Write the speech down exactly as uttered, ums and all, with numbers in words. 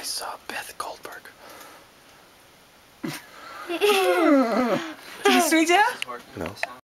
saw Beth Goldberg. Did you see that? No.